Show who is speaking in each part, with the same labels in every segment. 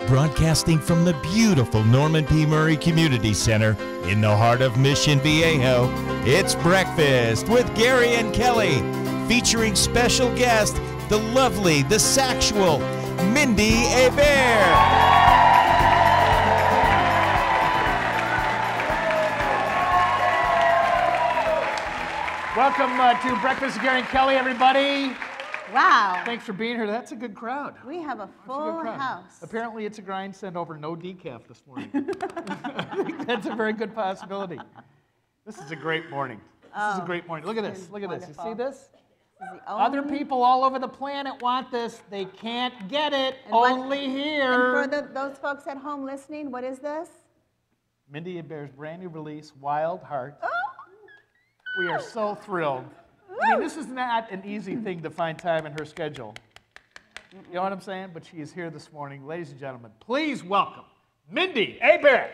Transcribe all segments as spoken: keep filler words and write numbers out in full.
Speaker 1: Broadcasting from the beautiful Norman P. Murray Community Center in the heart of Mission Viejo, it's Breakfast with Gary and Kelly, featuring special guest, the lovely, the sexual, Mindi Abair.
Speaker 2: Welcome uh, to Breakfast with Gary and Kelly, everybody.
Speaker 3: Wow.
Speaker 2: Thanks for being here. That's a good crowd.
Speaker 3: We have a full
Speaker 2: a good crowd.
Speaker 3: house.
Speaker 2: Apparently, it's a grind send over no decaf this morning. I think that's a very good possibility. This is a great morning. This
Speaker 3: oh,
Speaker 2: is a great morning. Look at this. Look at
Speaker 3: wonderful.
Speaker 2: this. You see this?
Speaker 3: This is the
Speaker 2: Other
Speaker 3: only...
Speaker 2: people all over the planet want this. They can't get it.
Speaker 3: And what-
Speaker 2: Only here.
Speaker 3: And for the, those folks at home listening, what is this?
Speaker 2: Mindi Abair's brand new release, Wild Heart.
Speaker 3: Oh.
Speaker 2: We are so thrilled. I mean, this is not an easy thing to find time in her schedule. You know what I'm saying? But she is here this morning. Ladies and gentlemen, please welcome Mindi Abair.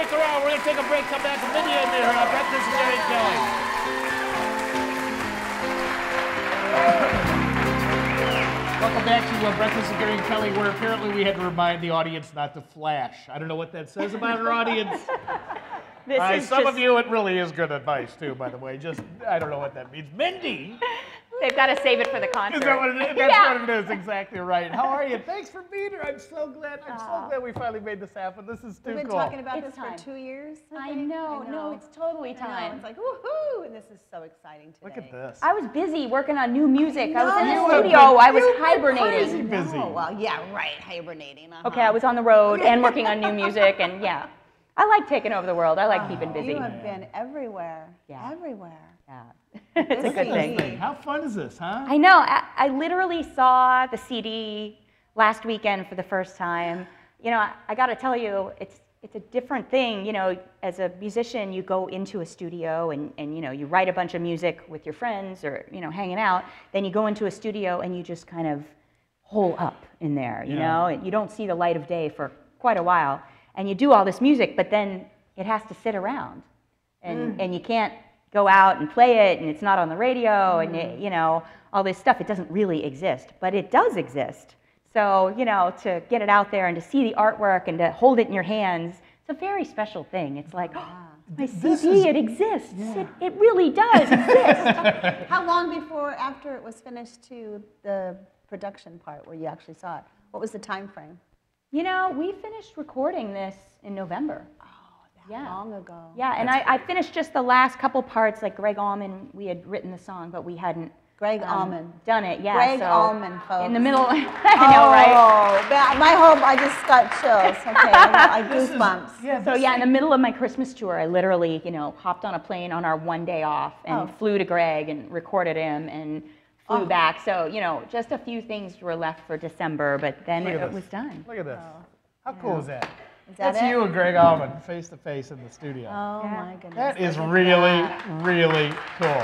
Speaker 2: Stick around. We're going to take a break. Come back with Mindi Abair on Breakfast with Gary and Kelly. Welcome back to uh, Breakfast with Gary and Kelly, where apparently we had to remind the audience not to flash. I don't know what that says about our audience.
Speaker 4: This
Speaker 2: uh,
Speaker 4: is
Speaker 2: some
Speaker 4: just,
Speaker 2: of you, it really is good advice, too, by the way. Just, I don't know what that means. Mindy!
Speaker 4: they've got to save it for the concert.
Speaker 2: Is that what it is? That's
Speaker 4: Yeah.
Speaker 2: what it is, exactly right. How are you? Thanks for being here. I'm so glad. I'm so
Speaker 4: Aw.
Speaker 2: glad we finally made this happen. This is too
Speaker 3: We've been
Speaker 2: cool.
Speaker 3: talking about
Speaker 4: It's
Speaker 3: this
Speaker 4: time.
Speaker 3: for two years.
Speaker 4: I
Speaker 3: think.
Speaker 4: know, no, it's totally
Speaker 3: I know.
Speaker 4: time.
Speaker 3: It's like, woohoo! And this is so exciting today.
Speaker 2: Look at this.
Speaker 4: I was busy working on new music. I, was in
Speaker 3: know.
Speaker 4: the
Speaker 3: You have
Speaker 4: studio.
Speaker 2: been-
Speaker 4: I was
Speaker 2: you've been
Speaker 4: hibernating.
Speaker 2: crazy busy.
Speaker 3: Oh, well, yeah, right, hibernating. Uh-huh.
Speaker 4: Okay, I was on the road and working on new music, and yeah, I like taking over the world. I like keeping busy.
Speaker 3: You have been everywhere.
Speaker 4: Yeah.
Speaker 3: Everywhere.
Speaker 4: Yeah, it's a
Speaker 3: Busy.
Speaker 4: good thing.
Speaker 2: How fun is this, huh?
Speaker 4: I know. I, I literally saw the C D last weekend for the first time. You know, I, I got to tell you, it's it's a different thing. You know, as a musician, you go into a studio and and you know you write a bunch of music with your friends or you know hanging out. Then you go into a studio and you just kind of hole up in there. You
Speaker 2: Yeah.
Speaker 4: know, and you don't see the light of day for quite a while. And you do all this music, but then it has to sit around, and and you can't go out and play it, and it's not on the radio, and it, you know all this stuff. It doesn't really exist, but it does exist. So you know to get it out there and to see the artwork and to hold it in your hands, it's a very special thing. It's like, oh, my
Speaker 2: This
Speaker 4: C D,
Speaker 2: is-
Speaker 4: it exists. It, it really does exist.
Speaker 3: How long before, after it was finished, to the production part where you actually saw it? What was the time frame?
Speaker 4: You know, we finished recording this in November.
Speaker 3: That
Speaker 4: Yeah.
Speaker 3: long ago.
Speaker 4: Yeah, and I, I finished just the last couple parts, like Greg Allman. We had written the song, but we hadn't
Speaker 3: Greg
Speaker 4: um,
Speaker 3: Allman.
Speaker 4: done it. Yeah,
Speaker 3: Greg
Speaker 4: so
Speaker 3: Allman, folks.
Speaker 4: in the middle. I know, right?
Speaker 3: Oh, that- my whole, I just got chills. Okay, I, got, I
Speaker 2: This is-
Speaker 3: goosebumps.
Speaker 2: yeah,
Speaker 4: So
Speaker 2: this
Speaker 4: yeah, in the middle of my Christmas tour, I literally, you know, hopped on a plane on our one day off and
Speaker 3: Oh.
Speaker 4: flew to Greg and recorded him and flew
Speaker 3: Oh.
Speaker 4: back. So you know, just a few things were left for December, but then
Speaker 2: Look
Speaker 4: it,
Speaker 2: at
Speaker 4: it
Speaker 2: this.
Speaker 4: was done.
Speaker 2: Look at this. How cool is that?
Speaker 3: Is that
Speaker 2: That's
Speaker 3: it?
Speaker 2: you and Greg Allman face to face in the studio.
Speaker 3: Oh
Speaker 4: Yeah.
Speaker 3: my goodness.
Speaker 2: That is
Speaker 3: look at
Speaker 2: really,
Speaker 3: that.
Speaker 2: really cool.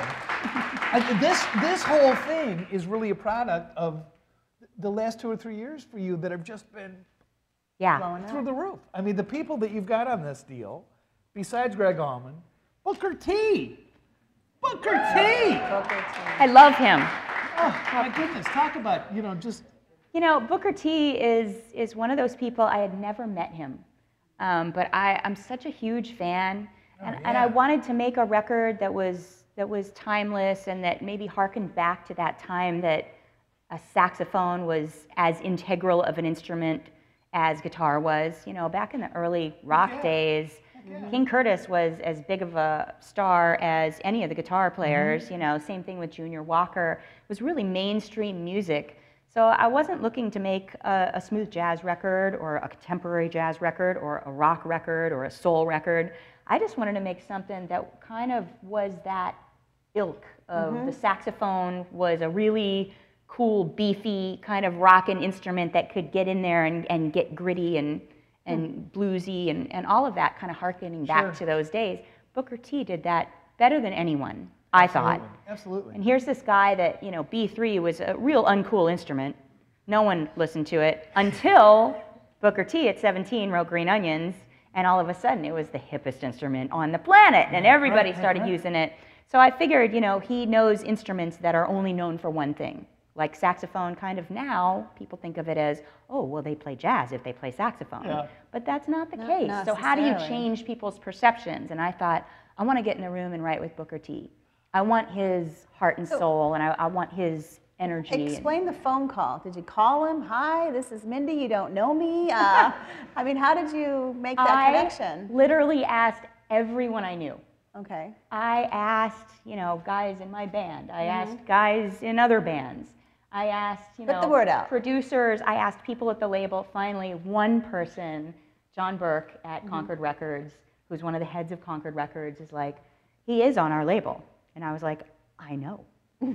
Speaker 2: And this this whole thing is really a product of the last two or three years for you that have just been
Speaker 4: Yeah.
Speaker 3: Blowing
Speaker 2: through
Speaker 3: up.
Speaker 2: the roof. I mean, the people that you've got on this deal, besides Greg Allman, Booker T. Booker T.
Speaker 3: Booker T.
Speaker 4: I love him.
Speaker 2: Oh my goodness! Talk about you know just
Speaker 4: You know, Booker T is is one of those people. I had never met him, um, but I, I'm such a huge fan, and, and I
Speaker 2: yeah.
Speaker 4: wanted to make a record that was that was timeless and that maybe harkened back to that time that a saxophone was as integral of an instrument as guitar was. You know, back in the early rock
Speaker 2: Yeah.
Speaker 4: days,
Speaker 2: yeah.
Speaker 4: King Curtis was as big of a star as any of the guitar players. You know, same thing with Junior Walker. It was really mainstream music. So I wasn't looking to make a, a smooth jazz record or a contemporary jazz record or a rock record or a soul record. I just wanted to make something that kind of was that ilk of the saxophone was a really cool, beefy kind of rockin' instrument that could get in there and, and get gritty and, and bluesy and, and all of that kind of harkening back
Speaker 2: Sure.
Speaker 4: to those days. Booker T did that better than anyone, I thought.
Speaker 2: Absolutely. Absolutely.
Speaker 4: And here's this guy that, you know, B three was a real uncool instrument. No one listened to it until Booker T at seventeen wrote Green Onions, and all of a sudden it was the hippest instrument on the planet, and everybody
Speaker 2: right,
Speaker 4: started
Speaker 2: right.
Speaker 4: using it. So I figured, you know, he knows instruments that are only known for one thing. Like saxophone, kind of now, people think of it as, oh, well, they play jazz if they play saxophone.
Speaker 2: Yeah.
Speaker 4: But that's not the
Speaker 3: Not
Speaker 4: case. So how do you
Speaker 3: necessarily.
Speaker 4: change people's perceptions? And I thought, I want to get in a room and write with Booker T. I want his heart and
Speaker 3: So-
Speaker 4: soul, and I, I want his energy. and-
Speaker 3: Explain the phone call. Did you call him? Hi, this is Mindy. You don't know me. Uh, I mean, how did you make that
Speaker 4: I
Speaker 3: connection?
Speaker 4: literally asked everyone I knew.
Speaker 3: Okay.
Speaker 4: I asked, you know, guys in my band. I
Speaker 3: Mm-hmm.
Speaker 4: asked guys in other bands. I asked, you
Speaker 3: Put
Speaker 4: know,
Speaker 3: the word out.
Speaker 4: producers. I asked people at the label. Finally, one person, John Burke at
Speaker 3: Mm-hmm.
Speaker 4: Concord Records, who's one of the heads of Concord Records, is like, he is on our label. And I was like, I know.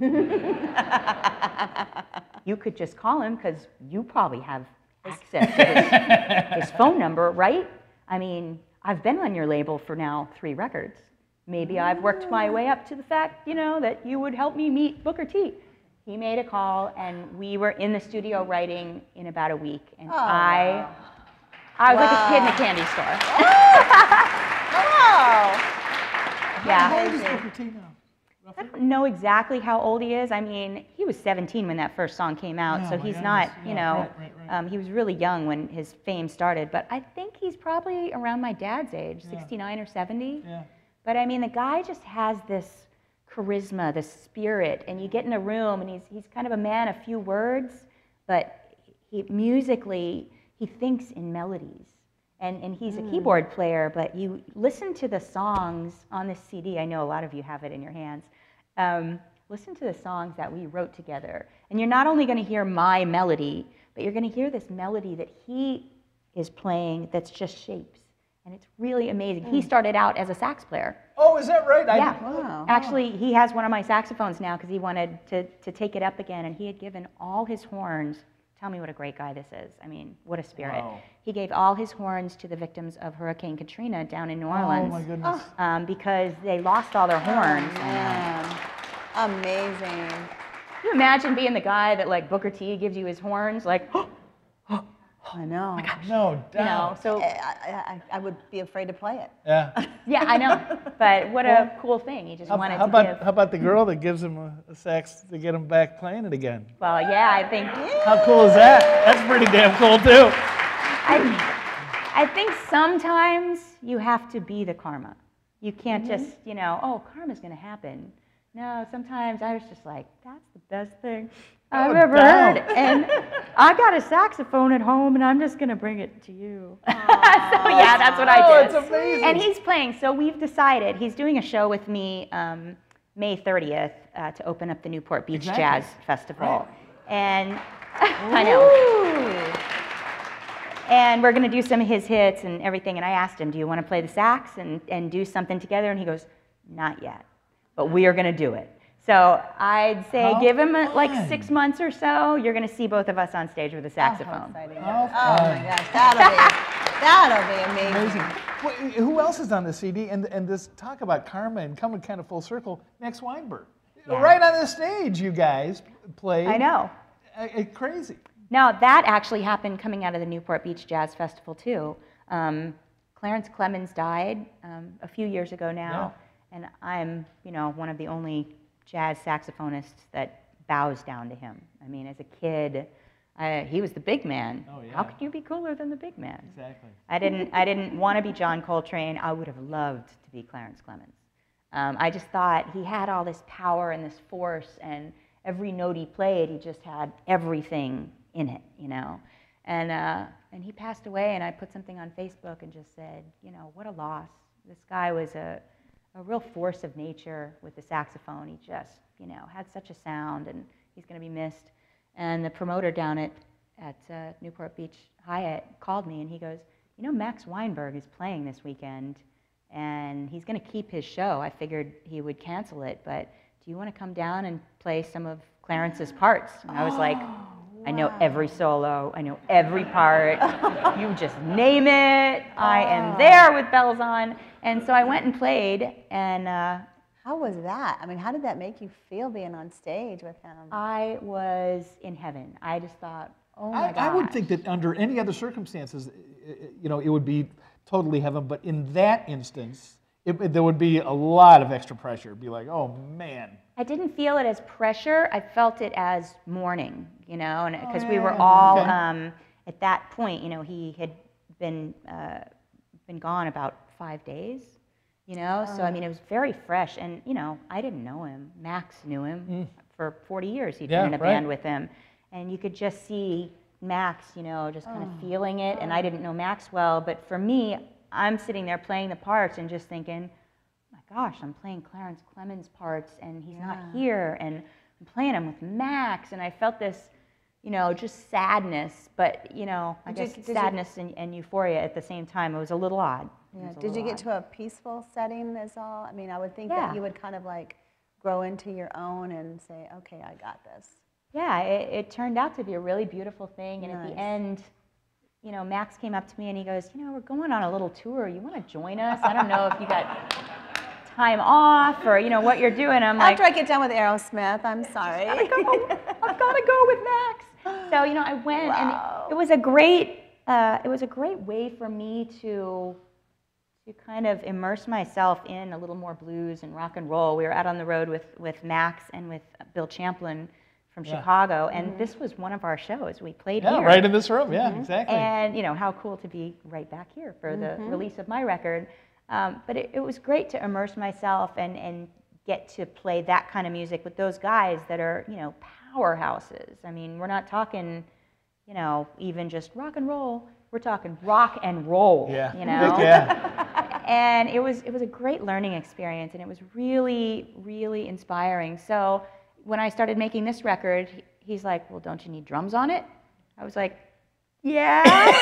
Speaker 4: You could just call him because you probably have access to his, his phone number, right? I mean, I've been on your label for now three records. Maybe I've worked my way up to the fact, you know, that you would help me meet Booker T. He made a call, and we were in the studio writing in about a week. And
Speaker 3: Oh,
Speaker 4: I,
Speaker 3: wow.
Speaker 4: I was like a kid in a
Speaker 3: Wow.
Speaker 4: candy store.
Speaker 2: How old is
Speaker 3: Amazing.
Speaker 2: Booker T now?
Speaker 4: I don't know exactly how old he is. I mean, he was seventeen when that first song came out,
Speaker 2: Yeah,
Speaker 4: so
Speaker 2: my
Speaker 4: he's
Speaker 2: goodness.
Speaker 4: not,
Speaker 2: Yeah,
Speaker 4: you know,
Speaker 2: right, right, right.
Speaker 4: Um, he was really young when his fame started. But I think he's probably around my dad's age,
Speaker 2: Yeah.
Speaker 4: sixty-nine or seventy.
Speaker 2: Yeah.
Speaker 4: But I mean, the guy just has this charisma, this spirit, and you get in a room, and he's he's kind of a man of few words, but he musically he thinks in melodies. And, and he's a keyboard player, but you listen to the songs on this C D. I know a lot of you have it in your hands. Um, listen to the songs that we wrote together. And you're not only going to hear my melody, but you're going to hear this melody that he is playing that's just shapes. And it's really amazing. He started out as a sax player.
Speaker 2: Oh, is that right? I
Speaker 4: Yeah.
Speaker 2: didn't know that.
Speaker 3: Wow.
Speaker 4: Actually, he has one of my saxophones now because he wanted to, to take it up again, and he had given all his horns. Tell me what a great guy this is. I mean, what a spirit.
Speaker 2: Wow.
Speaker 4: He gave all his horns to the victims of Hurricane Katrina down in New Orleans.
Speaker 2: Oh, my goodness.
Speaker 4: Um, because they lost all their horns.
Speaker 3: Man, amazing.
Speaker 4: Can you imagine being the guy that, like, Booker T gives you his horns? Like,
Speaker 3: I know.
Speaker 2: No
Speaker 4: you know,
Speaker 2: doubt.
Speaker 4: so,
Speaker 3: I, I, I would be afraid to play it.
Speaker 2: Yeah.
Speaker 4: yeah, I know. But what a cool thing. He just
Speaker 2: How,
Speaker 4: wanted
Speaker 2: how
Speaker 4: to
Speaker 2: about
Speaker 4: give.
Speaker 2: how about the girl that gives him a, a sax to get him back playing it again?
Speaker 4: Well, yeah, I think.
Speaker 2: How cool is that? That's pretty damn cool too.
Speaker 4: I, I think sometimes you have to be the karma. You can't
Speaker 3: Mm-hmm.
Speaker 4: just, you know, oh, karma's going to happen. No, sometimes I was just like, that's the best thing I've
Speaker 2: No
Speaker 4: ever
Speaker 2: doubt.
Speaker 4: heard. And I got a saxophone at home, and I'm just going to bring it to you. so, yeah, that's what
Speaker 2: Oh,
Speaker 4: I did.
Speaker 2: it's amazing.
Speaker 4: And he's playing. So we've decided, he's doing a show with me um, May thirtieth uh, to open up the Newport Beach
Speaker 2: Exactly.
Speaker 4: Jazz Festival.
Speaker 2: Right.
Speaker 4: And I know. And we're going to do some of his hits and everything. And I asked him, do you want to play the sax and, and do something together? And he goes, not yet, but we are going to do it. So I'd say
Speaker 2: How
Speaker 4: give him uh, like
Speaker 2: fun.
Speaker 4: six months or so. You're going to see both of us on stage with a
Speaker 3: Oh, how
Speaker 4: saxophone.
Speaker 3: exciting.
Speaker 2: How
Speaker 3: Oh
Speaker 2: fun.
Speaker 3: my gosh, that'll be, that'll be amazing.
Speaker 2: Amazing. Well, who else is on the C D? And and this talk about karma and coming kind of full circle. Max Weinberg,
Speaker 4: Yeah.
Speaker 2: right on the stage, you guys played.
Speaker 4: I know.
Speaker 2: Uh, uh, crazy.
Speaker 4: Now, that actually happened coming out of the Newport Beach Jazz Festival, too. Um, Clarence Clemens died um, a few years ago now, and I'm, you know, one of the only jazz saxophonists that bows down to him. I mean, as a kid, I, he was the big man.
Speaker 2: Oh, yeah.
Speaker 4: How could you be cooler than the big man?
Speaker 2: Exactly.
Speaker 4: I didn't, I didn't want to be John Coltrane. I would have loved to be Clarence Clemens. Um, I just thought he had all this power and this force, and every note he played, he just had everything in it, you know. And, uh, and he passed away, and I put something on Facebook and just said, you know, what a loss. This guy was a, a real force of nature with the saxophone. He just, you know, had such a sound, and he's going to be missed. And the promoter down at, at uh, Newport Beach Hyatt called me, and he goes, you know, Max Weinberg is playing this weekend, and he's going to keep his show. I figured he would cancel it, but do you want to come down and play some of Clarence's parts? And I was like, I know every solo, I know every part. You just name it. I am there with bells on. And so I went and played, and uh,
Speaker 3: How was that? I mean, how did that make you feel being on stage with him?
Speaker 4: I was in heaven. I just thought, oh my
Speaker 2: I,
Speaker 4: gosh.
Speaker 2: I would think that under any other circumstances, uh, you know, it would be totally heaven. But in that instance, it, it- there would be a lot of extra pressure. Be like, oh man.
Speaker 4: I didn't feel it as pressure. I felt it as mourning, you know, and because we were
Speaker 2: yeah,
Speaker 4: all
Speaker 2: okay.
Speaker 4: um, at that point, you know, he had been uh, been gone about five days, you know. So I mean, it was very fresh, and you know, I didn't know him. Max knew him for forty years. He'd
Speaker 2: Yeah,
Speaker 4: been in a
Speaker 2: right.
Speaker 4: band with him, and you could just see Max, you know, just kind of feeling it. And I didn't know Max well, but for me, I'm sitting there playing the parts and just thinking, my gosh, I'm playing Clarence Clemens parts, and he's not here, and I'm playing him with Max, and I felt this, you know, just sadness, but, you know, I
Speaker 3: Did you-
Speaker 4: guess
Speaker 3: did you-
Speaker 4: sadness and, and euphoria at the same time. It was a little odd. It
Speaker 3: Yeah.
Speaker 4: was a
Speaker 3: Did you
Speaker 4: little
Speaker 3: get
Speaker 4: odd.
Speaker 3: to a peaceful setting as all? I mean, I would think
Speaker 4: Yeah.
Speaker 3: that you would kind of like grow into your own and say, okay, I got this.
Speaker 4: Yeah, it, it turned out to be a really beautiful thing, and at
Speaker 3: Nice.
Speaker 4: the end, you know, Max came up to me and he goes, you know, we're going on a little tour. You want to join us? I don't know if you got time off or, you know, what you're doing. I'm like,
Speaker 3: After I get done with Aerosmith, I'm sorry.
Speaker 4: I've got to go with Max. So, you know, I went,
Speaker 3: Wow.
Speaker 4: and it was a great, uh, it was a great way for me to, to kind of immerse myself in a little more blues and rock and roll. We were out on the road with, with Max and with Bill Champlin from
Speaker 2: Yeah.
Speaker 4: Chicago, and
Speaker 3: Mm-hmm.
Speaker 4: this was one of our shows. We played
Speaker 2: Yeah,
Speaker 4: here.
Speaker 2: right in this room. Yeah, exactly.
Speaker 4: And, you know, how cool to be right back here for the release of my record. Um, but it, it was great to immerse myself and, and get to play that kind of music with those guys that are, you know, powerhouses. I mean, we're not talking, you know, even just rock and roll. We're talking rock and roll,
Speaker 2: Yeah.
Speaker 4: you know?
Speaker 2: Yeah.
Speaker 4: And it was, it was a great learning experience, and it was really, really inspiring. So when I started making this record, he- he's like, well, don't you need drums on it? I was like, yeah.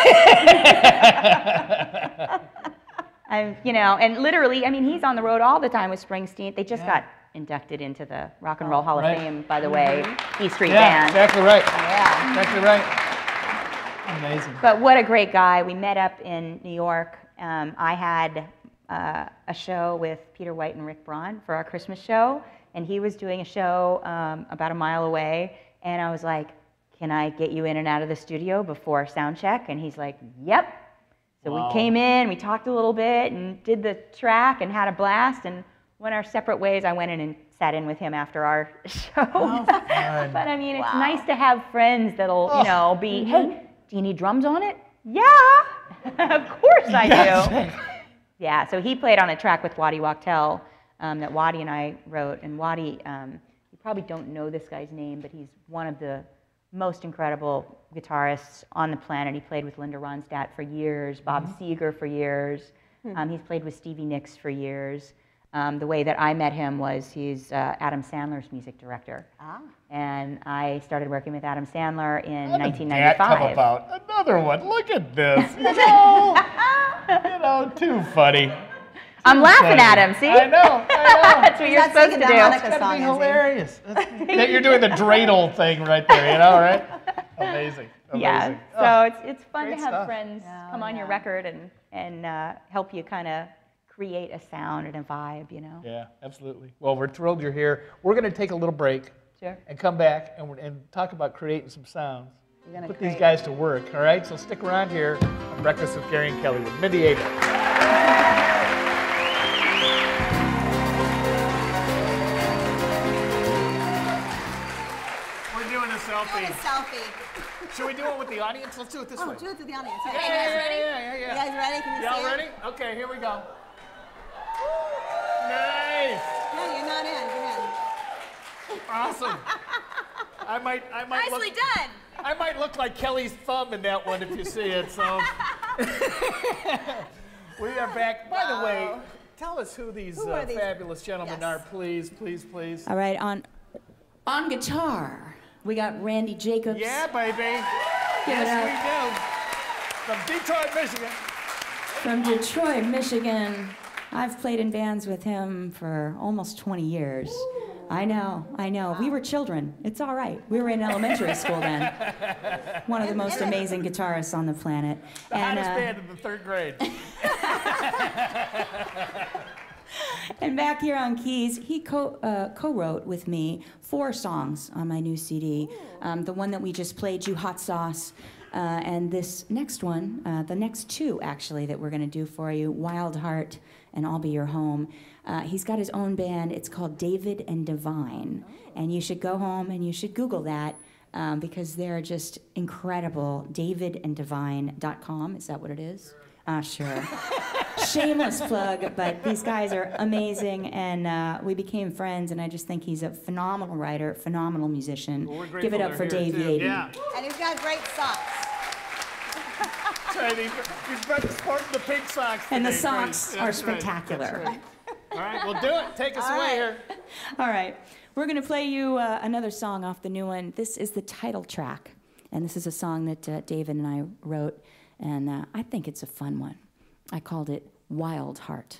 Speaker 4: I'm, you know, and literally, I mean, he's on the road all the time with Springsteen. They just
Speaker 2: Yeah.
Speaker 4: got inducted into the Rock and Roll Hall
Speaker 2: Right.
Speaker 4: of Fame, by the way, E Street
Speaker 2: Yeah,
Speaker 4: Band.
Speaker 2: exactly right.
Speaker 4: Yeah.
Speaker 2: Exactly right. Amazing.
Speaker 4: But what a great guy. We met up in New York. Um, I had uh, a show with Peter White and Rick Braun for our Christmas show, and he was doing a show um, about a mile away, and I was like, can I get you in and out of the studio before sound check? And he's like, yep. So
Speaker 2: Wow.
Speaker 4: we came in, we talked a little bit, and did the track, and had a blast, and went our separate ways. I went in and sat in with him after our show.
Speaker 2: How fun.
Speaker 4: But I mean, it's
Speaker 3: Wow.
Speaker 4: nice to have friends that'll,
Speaker 2: Oh.
Speaker 4: you know, be, hey, do you need drums on it? Yeah, of course I do. Yeah, so he played on a track with Waddy Wachtel um, that Waddy and I wrote. And Waddy, um, you probably don't know this guy's name, but he's one of the most incredible guitarists on the planet. He played with Linda Ronstadt for years, Bob Seger for years. Um, he's played with Stevie Nicks for years. Um, the way that I met him was he's uh, Adam Sandler's music director.
Speaker 3: Ah.
Speaker 4: And I started working with Adam Sandler in
Speaker 2: How did
Speaker 4: nineteen
Speaker 2: that come
Speaker 4: ninety-five.
Speaker 2: about? Another one. Look at this. You know, you know, too funny.
Speaker 4: I'm laughing
Speaker 2: funny.
Speaker 4: at him, see?
Speaker 2: I know. I know.
Speaker 4: That's what
Speaker 3: He's
Speaker 4: you're
Speaker 3: not
Speaker 4: supposed
Speaker 3: singing
Speaker 4: to
Speaker 3: the
Speaker 4: do.
Speaker 3: Hanukkah
Speaker 2: It's
Speaker 3: song,
Speaker 2: gotta be
Speaker 3: is he?
Speaker 2: hilarious. That's- You're doing the dreidel thing right there, you know, right? Amazing. Amazing.
Speaker 4: Yeah,
Speaker 2: Oh,
Speaker 4: so it's, it's fun
Speaker 2: great
Speaker 4: to have
Speaker 2: stuff.
Speaker 4: friends
Speaker 3: Yeah,
Speaker 4: come on your
Speaker 3: yeah.
Speaker 4: record and, and uh, help you kind of create a sound and a vibe, you know?
Speaker 2: yeah, absolutely. Well, we're thrilled you're here. We're going to take a little break
Speaker 4: Sure.
Speaker 2: and come back and, we're- and talk about creating some sounds.
Speaker 3: We're gonna
Speaker 2: Put these
Speaker 3: create-
Speaker 2: guys to work, all right? So stick around here on Breakfast with Gary and Kelly with Mindi Abair. We're doing a selfie.
Speaker 3: Doing a selfie.
Speaker 2: Should we do it with the audience? Let's do it this
Speaker 3: Oh,
Speaker 2: way.
Speaker 3: do it to the audience.
Speaker 2: Yeah,
Speaker 3: Okay,
Speaker 2: yeah,
Speaker 3: guys
Speaker 2: yeah,
Speaker 3: ready?
Speaker 2: yeah, yeah, yeah.
Speaker 3: You guys ready? Can you
Speaker 2: Y'all
Speaker 3: see it?
Speaker 2: ready? Okay, here we go. Nice.
Speaker 3: No, you're not in. Get in.
Speaker 2: Awesome. I might, I might
Speaker 3: Nicely
Speaker 2: look,
Speaker 3: done.
Speaker 2: I might look like Kelly's thumb in that one if you see it. So we are back. By the way,
Speaker 3: Wow.
Speaker 2: tell us who these,
Speaker 3: Who
Speaker 2: uh,
Speaker 3: are these?
Speaker 2: fabulous gentlemen
Speaker 3: Yes.
Speaker 2: are, please, please, please.
Speaker 5: All right, on on guitar, we got Randy Jacobs.
Speaker 2: Yeah, baby.
Speaker 5: Give it
Speaker 2: Yes,
Speaker 5: up.
Speaker 2: we do. From Detroit, Michigan.
Speaker 5: From Detroit, Michigan. I've played in bands with him for almost twenty years. I know, I know. We were children. It's all right. We were in elementary school then. One of the most amazing guitarists on the planet.
Speaker 2: The
Speaker 5: And,
Speaker 2: hottest
Speaker 5: uh,
Speaker 2: band in the third grade.
Speaker 5: And back here on keys, he co uh, co-wrote with me four songs on my new C D. Um, the one that we just played, You Hot Sauce, uh, and this next one, uh, the next two actually that we're going to do for you, Wild Heart and I'll Be Your Home. Uh, he's got his own band. It's called David and Divine, and you should go home and you should Google that. Um, because they're just incredible. david and divine dot com, is that what it is? Ah, sure. Shameless plug, but these guys are amazing, and uh, we became friends, and I just think he's a phenomenal writer, phenomenal musician.
Speaker 2: Well, we're
Speaker 5: Give it
Speaker 2: grateful
Speaker 5: up for
Speaker 2: they're here,
Speaker 5: Dave
Speaker 2: too.
Speaker 5: Yaden.
Speaker 2: Yeah.
Speaker 3: And he's got great socks.
Speaker 2: That's right. He's, he's been sporting the pink socks.
Speaker 5: And the
Speaker 2: today.
Speaker 5: socks
Speaker 2: Great.
Speaker 5: are
Speaker 2: That's right.
Speaker 5: spectacular.
Speaker 2: That's right. All right, well, do it. Take us
Speaker 3: All
Speaker 2: away
Speaker 3: right.
Speaker 2: here.
Speaker 5: All right, we're going to play you uh, another song off the new one. This is the title track, and this is a song that uh, David and I wrote, and uh, I think it's a fun one. I called it Wild Heart.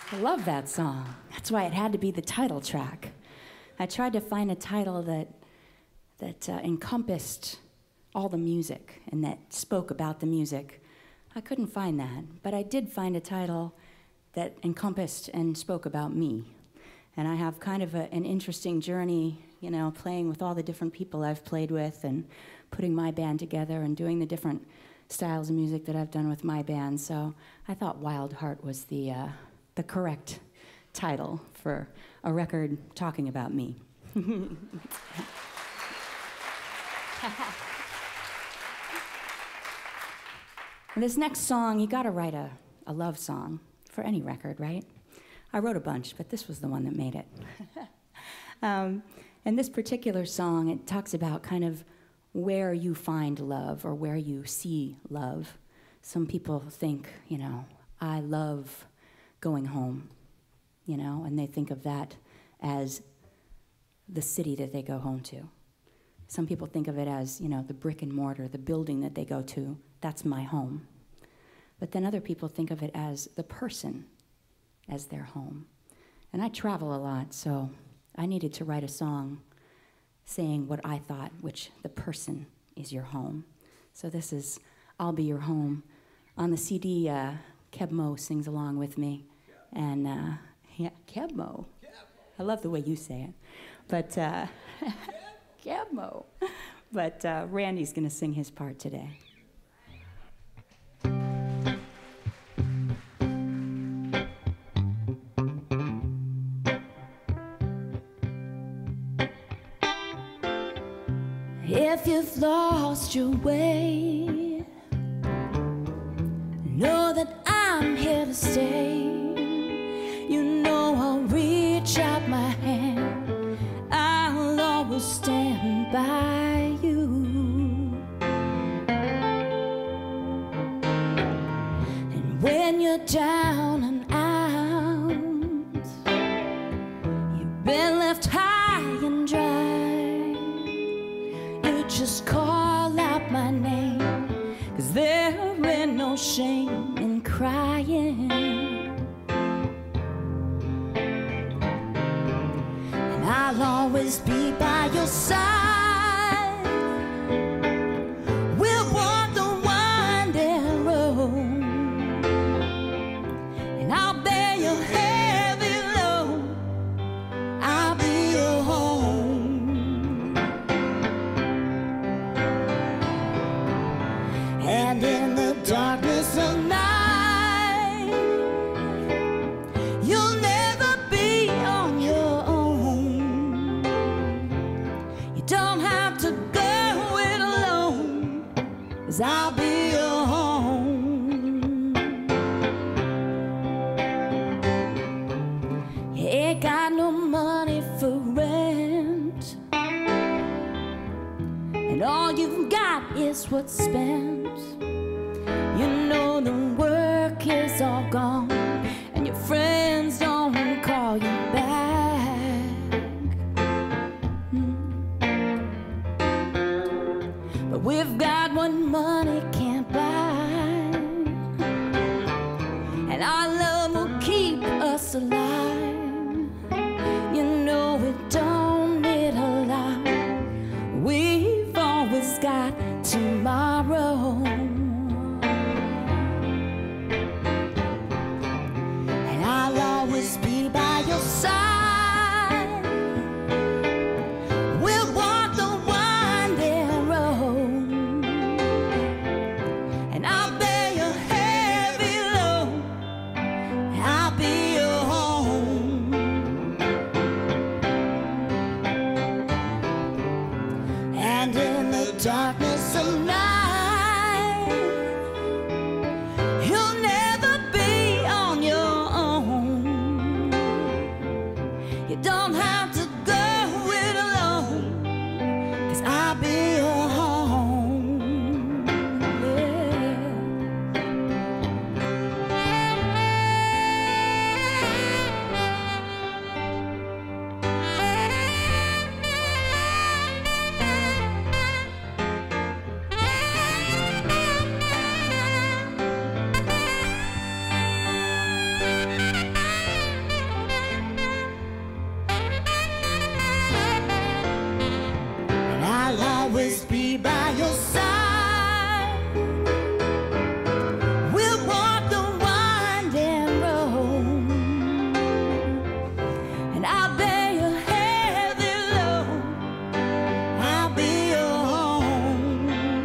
Speaker 5: I love that song. That's why it had to be the title track. I tried to find a title that, that uh, encompassed all the music and that spoke about the music. I couldn't find that, but I did find a title that encompassed and spoke about me. And I have kind of a, an interesting journey, you know, playing with all the different people I've played with and putting my band together and doing the different styles of music that I've done with my band. So I thought Wild Heart was the, uh, the correct title for a record talking about me. And this next song, you gotta write a, a love song for any record, right? I wrote a bunch, but this was the one that made it. um, and this particular song, it talks about kind of where you find love or where you see love. Some people think, you know, I love going home, you know, and they think of that as the city that they go home to. Some people think of it as, you know, the brick and mortar, the building that they go to, that's my home. But then other people think of it as the person as their home. And I travel a lot, so I needed to write a song saying what I thought, which the person is your home. So this is I'll Be Your Home. On the C D, uh, Kebmo sings along with me. And uh, yeah, Kebmo. I love the way you say it. But uh, Kebmo. But uh, Randy's gonna sing his part today.
Speaker 6: If you've lost your way, know that I'm here to stay. You know I'll reach out my hand, I'll always stand by you. And when you're down and out, you've been left high and dry, just call out my name, 'cause there ain't no shame in crying. And I'll always be by your side. We'll walk the winding road, and I'll bear your heavy load. I'll be your home. And in the darkness of night, you'll never be on your own. You don't have to go it alone, 'cause I'll be your home. You ain't got no money for rent, and all you've got is what's spent. You know the work is all gone, and your friends don't call you back. Mm. But we've got what money can't buy, and our love will keep us alive. You know we don't need a lot, we've always got tomorrow. Be by your side. We'll walk the winding road, always be by your side. We'll walk the winding road, and I'll bear your heavy load. I'll be your home.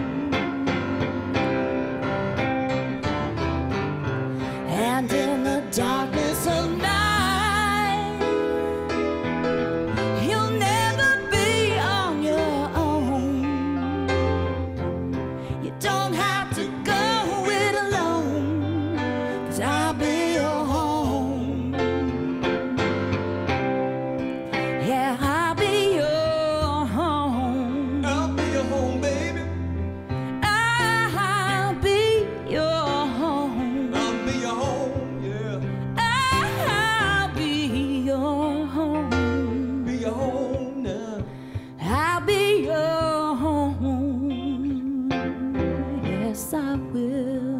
Speaker 6: And in the darkness of night, you'll never be on your own. You don't have to go it alone, 'cause I'll be your home. Yeah, I'll be your home.
Speaker 7: I'll be your home, baby.
Speaker 6: I'll be your home.
Speaker 7: I'll be your home, yeah.
Speaker 6: I'll be your home.
Speaker 7: Be your home now.
Speaker 6: I'll be your home. Yes, I will.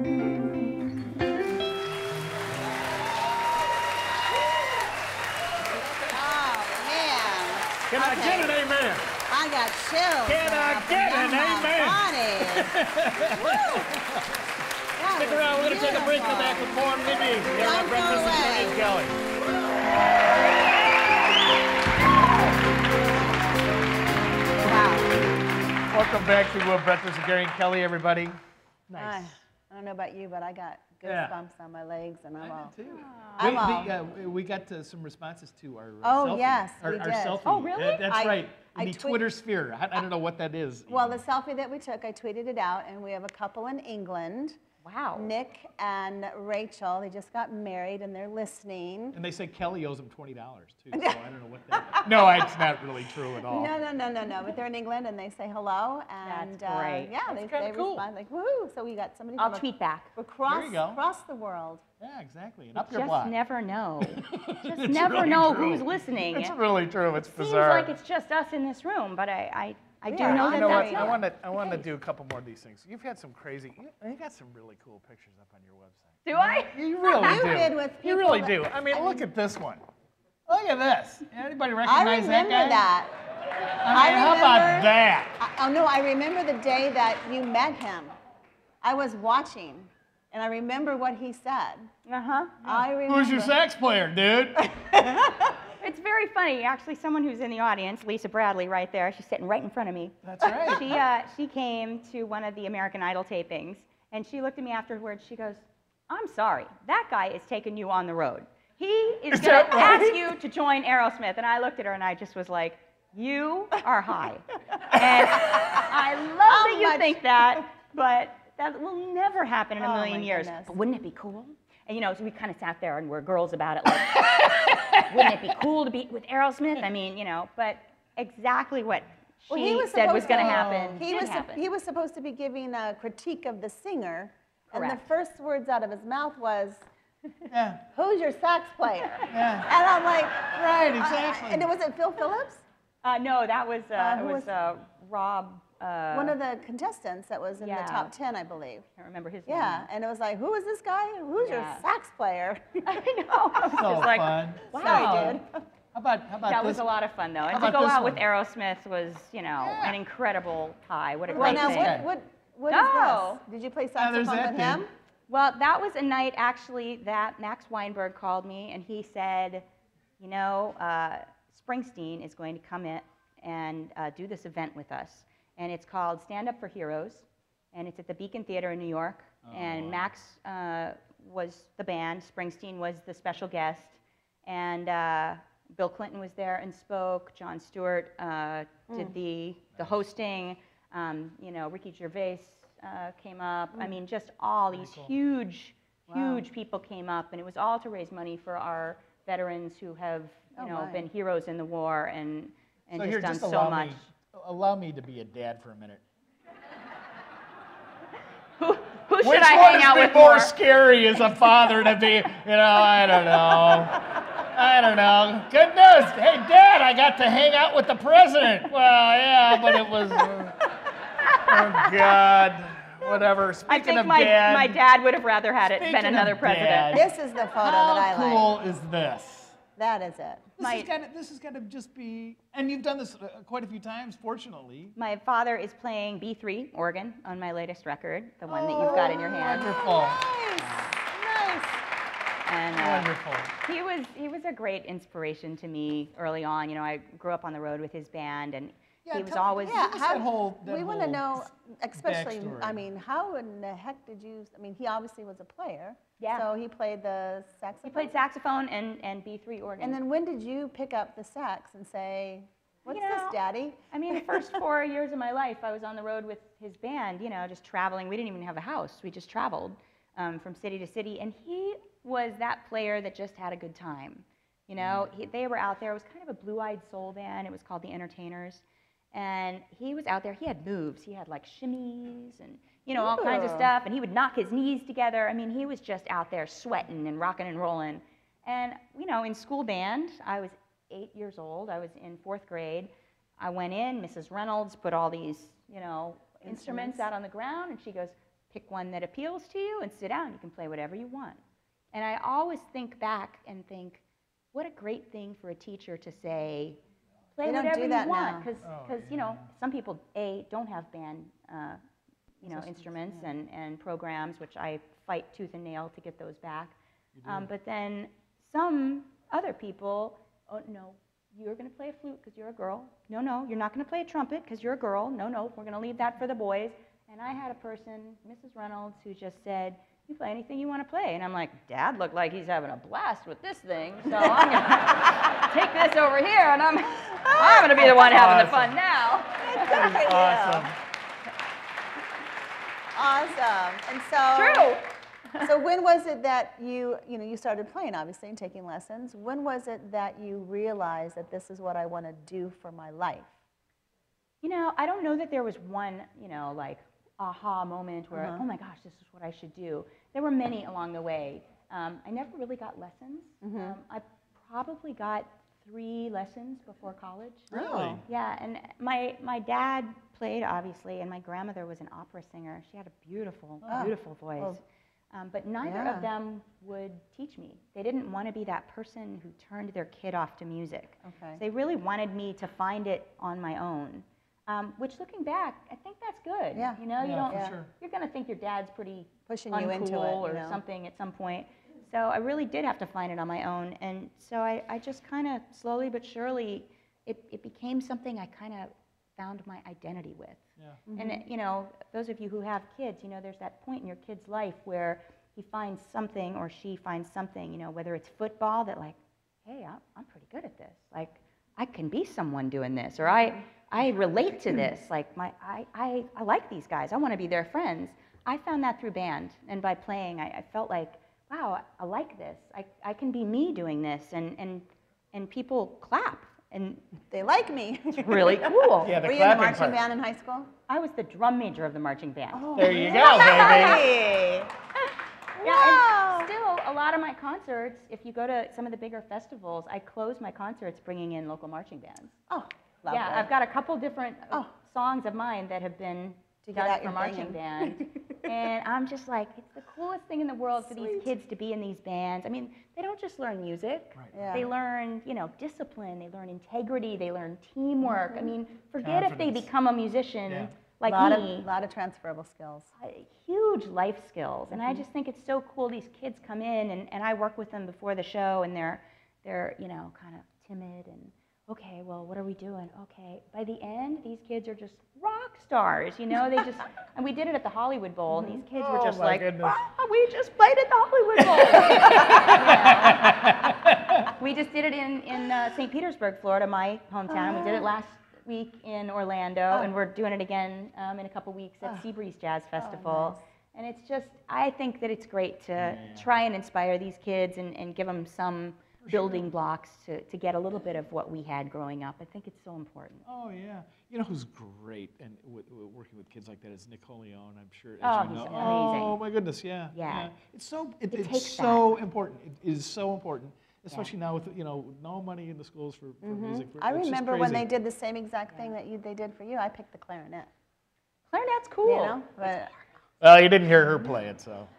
Speaker 3: Oh, man.
Speaker 2: Can I
Speaker 3: Okay.
Speaker 2: get an amen?
Speaker 3: I got chills.
Speaker 2: Can I
Speaker 3: up and
Speaker 2: get
Speaker 3: down
Speaker 2: an
Speaker 3: my
Speaker 2: amen?
Speaker 3: body. Woo. That
Speaker 2: Stick
Speaker 3: was
Speaker 2: around. We're going to take a break. Come
Speaker 3: beautiful.
Speaker 2: back with more Mindi. Here
Speaker 3: Don't
Speaker 2: on
Speaker 3: go
Speaker 2: Breakfast with Gary and
Speaker 3: away.
Speaker 2: Kelly.
Speaker 3: Wow.
Speaker 2: Welcome back to uh, Breakfast with Gary and Kelly, everybody. Nice.
Speaker 3: I, I don't know about you, but I got
Speaker 2: Yeah.
Speaker 3: goosebumps on my legs, and I'm all.
Speaker 2: too.
Speaker 3: I'm
Speaker 2: we,
Speaker 3: all-
Speaker 2: we, uh, we got uh, some responses to our uh,
Speaker 3: Oh,
Speaker 2: selfie.
Speaker 3: yes,
Speaker 2: our,
Speaker 3: we
Speaker 2: our
Speaker 3: did.
Speaker 2: selfie.
Speaker 4: Oh, really?
Speaker 2: That- that's
Speaker 3: I-
Speaker 2: right.
Speaker 3: I
Speaker 2: In the
Speaker 3: tweet-
Speaker 2: Twitter sphere. I, I don't know what that is.
Speaker 3: Well, the selfie that we took, I tweeted it out, and we have a couple in England.
Speaker 4: Wow.
Speaker 3: Nick and Rachel, they just got married, and they're listening.
Speaker 2: And they say Kelly owes them twenty dollars too. So I don't know what that. No, it's not really true at all.
Speaker 3: No, no, no, no, no. But they're in England, and they say hello, and
Speaker 4: That's great.
Speaker 3: Uh, yeah, they,
Speaker 2: kinda
Speaker 3: they
Speaker 2: cool.
Speaker 3: respond like woohoo. So we got somebody.
Speaker 4: I'll
Speaker 3: from
Speaker 4: tweet back.
Speaker 3: across
Speaker 2: There you go.
Speaker 3: across the world.
Speaker 2: Yeah, exactly. And up your
Speaker 4: Just
Speaker 2: block.
Speaker 4: never know. Just
Speaker 2: It's
Speaker 4: never
Speaker 2: really
Speaker 4: know
Speaker 2: true.
Speaker 4: who's listening.
Speaker 2: It's
Speaker 4: It
Speaker 2: really true. It's
Speaker 4: seems
Speaker 2: bizarre.
Speaker 4: like it's just us in this room, but I, I, I
Speaker 3: We
Speaker 4: do
Speaker 3: are
Speaker 4: know
Speaker 3: on
Speaker 4: that
Speaker 2: You know what?
Speaker 4: that's
Speaker 2: I
Speaker 4: it.
Speaker 2: want to. I want to do a couple more of these things. You've had some crazy. You, you got some really cool pictures up on your website.
Speaker 4: Do I?
Speaker 2: You really
Speaker 3: You
Speaker 2: do.
Speaker 3: did with
Speaker 2: you
Speaker 3: people
Speaker 2: really
Speaker 3: that-
Speaker 2: do. I mean, look at this one. Look at this. Anybody
Speaker 3: I
Speaker 2: recognize
Speaker 3: remember
Speaker 2: that guy?
Speaker 3: that.
Speaker 2: I mean, how about
Speaker 3: remember-
Speaker 2: that?
Speaker 3: I, oh no, I remember the day that you met him. I was watching, and I remember what he said.
Speaker 4: Uh-huh.
Speaker 3: I remember.
Speaker 2: Who's your sax player, dude?
Speaker 4: It's very funny. Actually, someone who's in the audience, Lisa Bradley, right there, she's sitting right in front of me.
Speaker 2: That's right.
Speaker 4: She, uh, she came to one of the American Idol tapings, and she looked at me afterwards. She goes, "I'm sorry, that guy is taking you on the road. He is,
Speaker 2: Is
Speaker 4: going
Speaker 2: that
Speaker 4: to
Speaker 2: right?
Speaker 4: ask you to join Aerosmith." And I looked at her, and I just was like, "You are high." And I love
Speaker 3: How
Speaker 4: that you
Speaker 3: much-
Speaker 4: think that, but that will never happen in a
Speaker 3: Oh,
Speaker 4: million
Speaker 3: my
Speaker 4: years.
Speaker 3: goodness.
Speaker 4: But wouldn't it be cool? And you know, so we kind of sat there and we're girls about it, like, wouldn't it be cool to be with Aerosmith? I mean, you know, but exactly what she
Speaker 3: Well, he was
Speaker 4: said was
Speaker 3: supposed
Speaker 4: going to
Speaker 3: to-
Speaker 4: happen
Speaker 3: He
Speaker 4: did
Speaker 3: was, sup-
Speaker 4: happen.
Speaker 3: he was supposed to be giving a critique of the singer, and the
Speaker 4: Correct.
Speaker 3: first words out of his mouth was,
Speaker 2: Yeah.
Speaker 3: "Who's your sax player?"
Speaker 2: Yeah.
Speaker 3: And I'm like,
Speaker 2: Right.
Speaker 3: uh,
Speaker 2: Exactly.
Speaker 3: and was it Phil Phillips?
Speaker 4: Uh, no, that was, uh,
Speaker 3: Uh,
Speaker 4: it
Speaker 3: who
Speaker 4: was
Speaker 3: was-
Speaker 4: uh, Rob. Uh,
Speaker 3: One of the contestants that was in
Speaker 4: yeah.
Speaker 3: the top ten, I believe.
Speaker 4: I can't remember his
Speaker 3: Yeah,
Speaker 4: name.
Speaker 3: and it was like, who is this guy? Who's your
Speaker 4: Yeah.
Speaker 3: sax player?
Speaker 4: I know. I was
Speaker 2: So
Speaker 4: just like,
Speaker 2: fun.
Speaker 4: wow.
Speaker 3: Sorry, dude.
Speaker 2: How about how about
Speaker 4: That
Speaker 2: this?
Speaker 4: was a lot of fun, though. And
Speaker 2: How
Speaker 4: to
Speaker 2: about
Speaker 4: go
Speaker 2: this
Speaker 4: out with
Speaker 2: one?
Speaker 4: Aerosmith was, you know,
Speaker 2: Yeah.
Speaker 4: an incredible high. What a
Speaker 3: Well,
Speaker 4: great
Speaker 3: now,
Speaker 4: thing.
Speaker 3: what, what, what is
Speaker 4: No.
Speaker 3: this? Did you play
Speaker 2: Yeah, there's
Speaker 3: saxophone
Speaker 2: that
Speaker 3: with him?
Speaker 2: dude.
Speaker 4: Well, that was a night actually that Max Weinberg called me and he said, you know, uh, Springsteen is going to come in and uh, do this event with us. And it's called Stand Up for Heroes. And it's at the Beacon Theater in New York.
Speaker 2: Oh,
Speaker 4: and
Speaker 2: wow.
Speaker 4: Max uh, was the band, Springsteen was the special guest. And uh, Bill Clinton was there and spoke. Jon Stewart uh, did the, the hosting. Um, you know, Ricky Gervais uh, came up. I mean, just all these
Speaker 2: cool.
Speaker 4: huge,
Speaker 3: Wow.
Speaker 4: huge people came up, and it was all to raise money for our veterans who have, you
Speaker 3: Oh,
Speaker 4: know,
Speaker 3: my.
Speaker 4: been heroes in the war and and
Speaker 2: so
Speaker 4: just
Speaker 2: here,
Speaker 4: done
Speaker 2: just
Speaker 4: so
Speaker 2: allow
Speaker 4: much.
Speaker 2: me, allow me to be a dad for a minute.
Speaker 4: Who, who should
Speaker 2: Which
Speaker 4: I
Speaker 2: one
Speaker 4: hang out
Speaker 2: is
Speaker 4: with
Speaker 2: more
Speaker 4: more?
Speaker 2: scary as a father to be? You know, I don't know. I don't know. Good news. Hey, Dad, I got to hang out with the president. Well, yeah, but it was. Uh, oh God. Whatever. Speaking
Speaker 4: I think
Speaker 2: of
Speaker 4: my,
Speaker 2: dad,
Speaker 4: my dad would have rather had it
Speaker 2: Speaking
Speaker 4: been
Speaker 2: of
Speaker 4: another president.
Speaker 2: dad,
Speaker 3: This is the photo
Speaker 2: how
Speaker 3: that I like.
Speaker 2: cool is this?
Speaker 3: That is it.
Speaker 2: This
Speaker 4: My-
Speaker 2: is gotta, this is got to just be, and you've done this uh, quite a few times, fortunately.
Speaker 4: My father is playing B three organ on my latest record, the one that you've got in your hand.
Speaker 2: Wonderful.
Speaker 3: Nice, nice.
Speaker 4: And uh,
Speaker 2: Wonderful.
Speaker 4: he was he was a great inspiration to me early on. You know, I grew up on the road with his band, and
Speaker 2: Yeah,
Speaker 4: he was
Speaker 2: tell-
Speaker 4: always
Speaker 3: Yeah,
Speaker 2: Give us
Speaker 3: how,
Speaker 2: that whole- that
Speaker 3: we want to
Speaker 2: whole
Speaker 3: know, especially,
Speaker 2: backstory.
Speaker 3: I mean, how in the heck did you, I mean, he obviously was a player.
Speaker 4: Yeah.
Speaker 3: So he played the saxophone?
Speaker 4: he played saxophone and, and B three organ.
Speaker 3: And then when did you pick up the sax and say, what's
Speaker 4: You
Speaker 3: this,
Speaker 4: know,
Speaker 3: Daddy?
Speaker 4: I mean, the first four years of my life, I was on the road with his band, you know, just traveling. We didn't even have a house. We just traveled um, from city to city. And he was that player that just had a good time. You know, he, they were out there. It was kind of a blue-eyed soul band. It was called The Entertainers. And he was out there. He had moves. He had like shimmies and, you know, all kinds of
Speaker 3: Ooh.
Speaker 4: stuff. And he would knock his knees together. I mean, he was just out there sweating and rocking and rolling. And, you know, in school band, I was eight years old. I was in fourth grade. I went in. Missus Reynolds put all these, you know, instruments,
Speaker 3: Instruments.
Speaker 4: out on the ground. And she goes, pick one that appeals to you and sit down. You can play whatever you want. And I always think back and think, what a great thing for a teacher to say, play
Speaker 3: They don't
Speaker 4: whatever
Speaker 3: do that
Speaker 4: you want,
Speaker 3: now.
Speaker 4: because
Speaker 2: Oh,
Speaker 4: you know some people a don't have band uh, you know instruments and, and programs, which I fight tooth and nail to get those back. Um, but then some other people, oh no, you're going to play a flute because you're a girl. No, no, you're not going to play a trumpet because you're a girl. No, no, we're going to leave that for the boys. And I had a person, Missus Reynolds, who just said, you play anything you want to play. And I'm like, Dad looked like he's having a blast with this thing, so I'm going to take this over here, and I'm, I'm going to be the one having the fun now.
Speaker 2: That is awesome.
Speaker 3: Awesome. And so,
Speaker 4: True.
Speaker 3: so when was it that you, you know, you started playing, obviously, and taking lessons. When was it that you realized that this is what I want to do for my life?
Speaker 4: You know, I don't know that there was one, you know, like, aha moment where,
Speaker 3: Uh-huh.
Speaker 4: oh my gosh, this is what I should do. There were many along the way. Um, I never really got lessons.
Speaker 3: Mm-hmm.
Speaker 4: Um, I probably got three lessons before college.
Speaker 2: Really?
Speaker 4: Yeah, and my, my dad played, obviously, and my grandmother was an opera singer. She had a beautiful,
Speaker 3: Oh.
Speaker 4: beautiful voice.
Speaker 3: Well,
Speaker 4: Um, but neither
Speaker 3: yeah.
Speaker 4: of them would teach me. They didn't want to be that person who turned their kid off to music.
Speaker 3: Okay.
Speaker 4: They really wanted me to find it on my own. Um, which, looking back, I think that's good.
Speaker 3: Yeah.
Speaker 4: You know, you
Speaker 2: Yeah,
Speaker 4: don't.
Speaker 2: for
Speaker 3: Yeah.
Speaker 2: sure.
Speaker 4: You're going to think your dad's pretty
Speaker 3: Pushing
Speaker 4: uncool
Speaker 3: you into it,
Speaker 4: or
Speaker 3: you know.
Speaker 4: something at some point. So I really did have to find it on my own, and so I, I just kind of slowly but surely, it, it became something I kind of found my identity with.
Speaker 2: Yeah.
Speaker 4: And, it- you know, those of you who have kids, you know, there's that point in your kid's life where he finds something or she finds something, you know, whether it's football that like, hey, I'm, I'm pretty good at this. Like, I can be someone doing this, or I, I relate to this. Like, my, I, I, I like these guys. I want to be their friends. I found that through band, and by playing, I, I felt like, wow, I like this. I, I can be me doing this, and, and, and people clap, and
Speaker 3: They like me.
Speaker 4: it's really cool.
Speaker 2: Yeah, the
Speaker 3: Were you in the
Speaker 2: clapping
Speaker 3: marching
Speaker 2: part.
Speaker 3: band in high school?
Speaker 4: I was the drum major of the marching band.
Speaker 2: There you go, baby.
Speaker 3: Hey.
Speaker 4: Yeah,
Speaker 3: Wow.
Speaker 4: and still, a lot of my concerts, if you go to some of the bigger festivals, I close my concerts bringing in local marching bands.
Speaker 3: Oh, lovely.
Speaker 4: Yeah, I've got a couple different uh,
Speaker 3: Oh.
Speaker 4: songs of mine that have been
Speaker 3: To get
Speaker 4: done
Speaker 3: out
Speaker 4: for
Speaker 3: your
Speaker 4: marching
Speaker 3: thing
Speaker 4: band. And I'm just like, it's the coolest thing in the world for these
Speaker 3: Sweet.
Speaker 4: kids to be in these bands. I mean, they don't just learn music.
Speaker 2: Right.
Speaker 3: Yeah.
Speaker 4: They learn, you know, discipline, they learn integrity, they learn teamwork. I mean, forget if they
Speaker 2: Confidence.
Speaker 4: become a musician
Speaker 2: Yeah.
Speaker 4: like
Speaker 3: lot
Speaker 4: me.
Speaker 3: Of, lot of transferable skills.
Speaker 4: Uh, huge life skills, and I just think it's so cool. These kids come in, and, and I work with them before the show, and they're they're you know kind of timid and okay, well, what are we doing? Okay, by the end, these kids are just rock stars. You know, they just and we did it at the Hollywood Bowl, and these kids were
Speaker 2: Oh,
Speaker 4: just
Speaker 2: my
Speaker 4: like,
Speaker 2: goodness.
Speaker 4: oh, we just played at the Hollywood Bowl. You know? We just did it in in uh, Saint Petersburg, Florida, my hometown. We did it last week in Orlando, and we're doing it again um, in a couple weeks at Seabreeze Jazz Festival.
Speaker 3: nice.
Speaker 4: And it's just, I think that it's great to try and inspire these kids and, and give them some building blocks to, to get a little bit of what we had growing up. I think it's so important.
Speaker 2: Oh, yeah. You know who's great and w w working with kids like that is Nick Leone, I'm sure. As
Speaker 4: Oh,
Speaker 2: you
Speaker 4: he's
Speaker 2: know.
Speaker 4: amazing.
Speaker 2: Oh, my goodness, yeah.
Speaker 4: Yeah.
Speaker 2: It's so, it,
Speaker 4: It
Speaker 2: it's
Speaker 4: takes
Speaker 2: so important. It is so important, especially now with, you know, no money in the schools for, for music.
Speaker 3: I
Speaker 2: It's just
Speaker 3: remember when
Speaker 2: crazy.
Speaker 3: they did the same exact thing that you, they did for you. I picked the clarinet.
Speaker 4: Clarinet's cool.
Speaker 3: You know, but
Speaker 2: Well, you didn't hear her play it, so.